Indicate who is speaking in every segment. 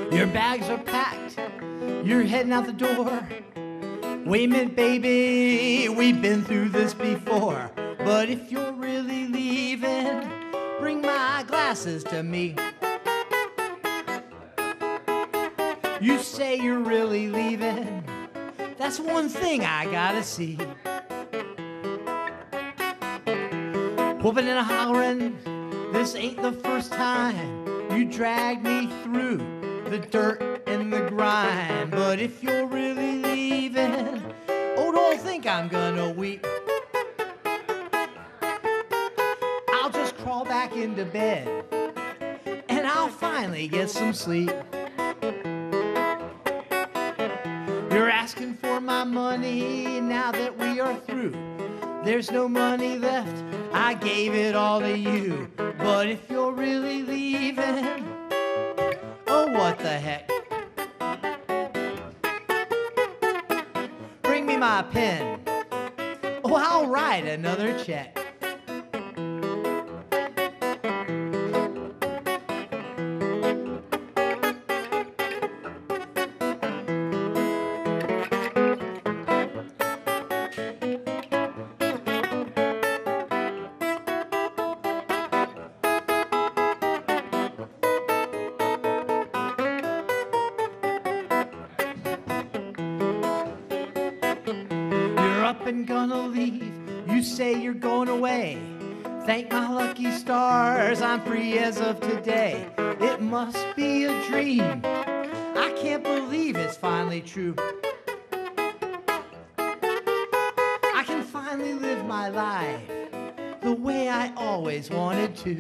Speaker 1: Your bags are packed, you're heading out the door. Wait a minute, baby, we've been through this before. But if you're really leaving, bring my glasses to me. You say you're really leaving, that's one thing I gotta see. Whooping and hollering, this ain't the first time you dragged me through the dirt and the grime. But if you're really leaving, oh, don't think I'm gonna weep. I'll just crawl back into bed and I'll finally get some sleep. You're asking for my money now that we are through. There's no money left, I gave it all to you. But if you're really leaving, oh, what the heck? Bring me my pen, oh, I'll write another check. Up and gonna leave, you say you're going away. Thank my lucky stars, I'm free as of today. It must be a dream, I can't believe it's finally true. I can finally live my life the way I always wanted to.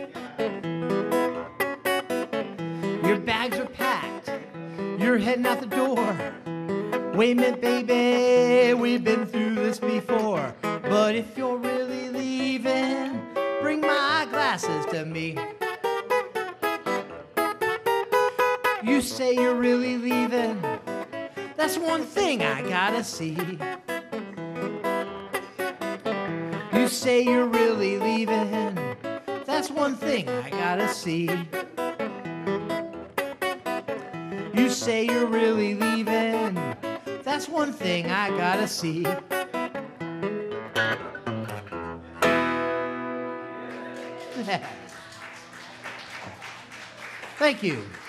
Speaker 1: Your bags are packed, you're heading out the door. Wait a minute, baby, we've been through this before. But if you're really leaving, bring my glasses to me. You say you're really leaving, that's one thing I gotta see. You say you're really leaving, that's one thing I gotta see. You say you're really leaving, that's one thing I gotta see. Thank you.